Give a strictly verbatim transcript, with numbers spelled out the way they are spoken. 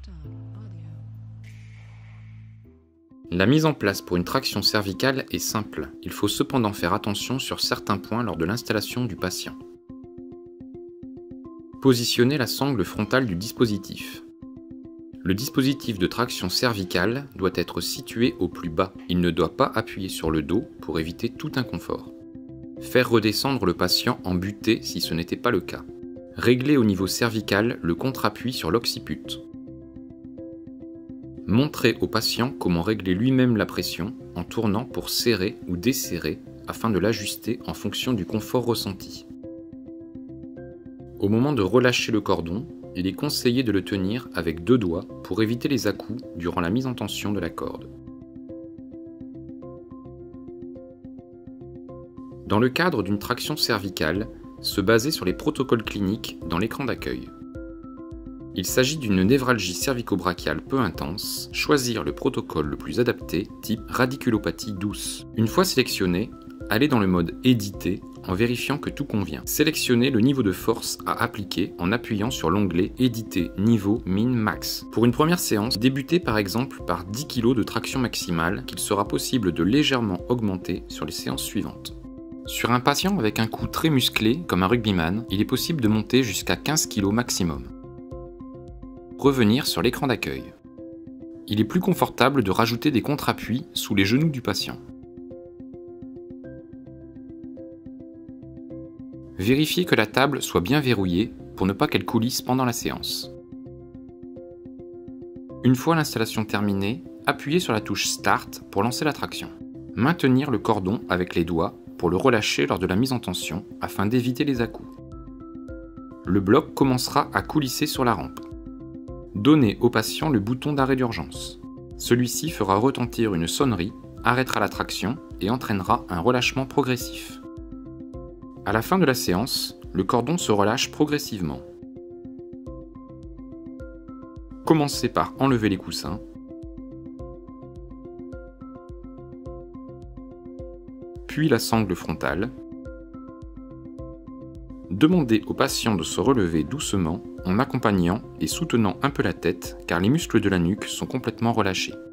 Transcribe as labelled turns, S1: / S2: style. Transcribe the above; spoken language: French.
S1: La mise en place pour une traction cervicale est simple, il faut cependant faire attention sur certains points lors de l'installation du patient. Positionnez la sangle frontale du dispositif. Le dispositif de traction cervicale doit être situé au plus bas, il ne doit pas appuyer sur le dos pour éviter tout inconfort. Faire redescendre le patient en butée si ce n'était pas le cas. Régler au niveau cervical le contre-appui sur l'occiput. Montrez au patient comment régler lui-même la pression en tournant pour serrer ou desserrer afin de l'ajuster en fonction du confort ressenti. Au moment de relâcher le cordon, il est conseillé de le tenir avec deux doigts pour éviter les à-coups durant la mise en tension de la corde. Dans le cadre d'une traction cervicale, se baser sur les protocoles cliniques dans l'écran d'accueil. Il s'agit d'une névralgie cervico-brachiale peu intense, choisir le protocole le plus adapté, type radiculopathie douce. Une fois sélectionné, allez dans le mode éditer en vérifiant que tout convient. Sélectionnez le niveau de force à appliquer en appuyant sur l'onglet éditer niveau min max. Pour une première séance, débutez par exemple par dix kilos de traction maximale qu'il sera possible de légèrement augmenter sur les séances suivantes. Sur un patient avec un cou très musclé, comme un rugbyman, il est possible de monter jusqu'à quinze kilos maximum. Revenir sur l'écran d'accueil. Il est plus confortable de rajouter des contre-appuis sous les genoux du patient. Vérifiez que la table soit bien verrouillée pour ne pas qu'elle coulisse pendant la séance. Une fois l'installation terminée, appuyez sur la touche Start pour lancer la traction. Maintenir le cordon avec les doigts pour le relâcher lors de la mise en tension afin d'éviter les à-coups. Le bloc commencera à coulisser sur la rampe. Donnez au patient le bouton d'arrêt d'urgence. Celui-ci fera retentir une sonnerie, arrêtera la traction et entraînera un relâchement progressif. À la fin de la séance, le cordon se relâche progressivement. Commencez par enlever les coussins. Puis la sangle frontale. Demandez au patient de se relever doucement en accompagnant et soutenant un peu la tête car les muscles de la nuque sont complètement relâchés.